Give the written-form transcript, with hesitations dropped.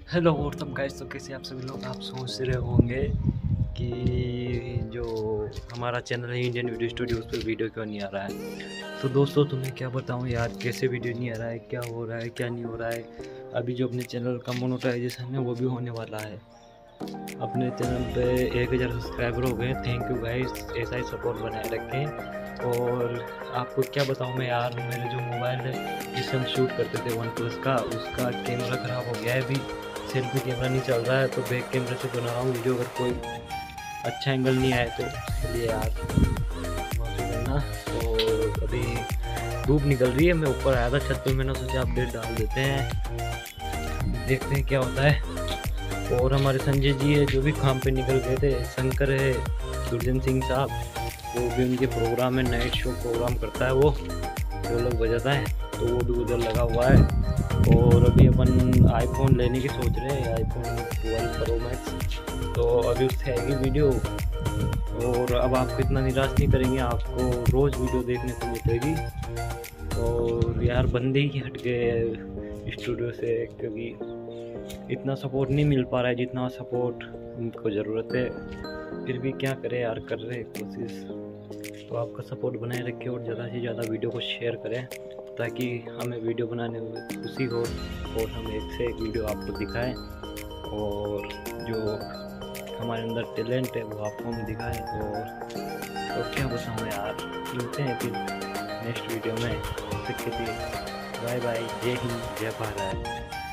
Hello what's up guys. तो कैसे आप सभी लोग आप सोच रहे होंगे कि जो हमारा चैनल है इंडियन वीडियो स्टूडियो, उस पर वीडियो क्यों नहीं आ रहा है। तो दोस्तों तुम्हें क्या बताऊं यार, कैसे वीडियो नहीं आ रहा है, क्या हो रहा है क्या नहीं हो रहा है। अभी जो अपने चैनल का मोनेटाइजेशन है वो भी होने वाला है। अपने चैनल पे 1000 सब्सक्राइबर हो गए। थैंक यू गाइस, ऐसा ही सपोर्ट बनाए रखें। और आपको क्या बताऊं मैं यार, मेरे जो मोबाइल है जिससे हम शूट करते थे वन प्लस का, उसका कैमरा ख़राब हो गया है। अभी सेल्फी कैमरा नहीं चल रहा है, तो बैक कैमरे से बना रहा हूँ वीडियो। अगर कोई अच्छा एंगल नहीं आए तो उसके लिए यार माफ़ी करना। और अभी धूप निकल रही है, मैं ऊपर आया था छत पे, मैंने सोचा अपडेट डाल देते हैं, देखते हैं क्या होता है। और हमारे संजय जी है जो भी काम पे निकल गए थे, शंकर है, दुर्जन सिंह साहब, वो भी उनके प्रोग्राम में नाइट शो प्रोग्राम करता है, वो ढोलक बजाता है, तो वो भी उधर लगा हुआ है। और अभी अपन आईफोन लेने की सोच रहे हैं, आईफोन 12 प्रो मैक्स, तो अभी उससे आएगी वीडियो। और अब आपको इतना निराश नहीं करेंगे, आपको रोज़ वीडियो देखने को मिलेगी। और यार बंदे ही हट गए स्टूडियो से, क्योंकि इतना सपोर्ट नहीं मिल पा रहा है जितना सपोर्ट हमको ज़रूरत है। फिर भी क्या करें यार, कर रहे हैं कोशिश। तो आपका सपोर्ट बनाए रखें और ज़्यादा से ज़्यादा वीडियो को शेयर करें, ताकि हमें वीडियो बनाने में खुशी हो और हम एक से एक वीडियो आपको दिखाएं। और जो हमारे अंदर टैलेंट है वो आपको हम दिखाएं। और क्या बताऊँ यार, मिलते हैं फिर नेक्स्ट वीडियो में। तब तक के लिए बाय बाय, जय हिंद, जय भारत।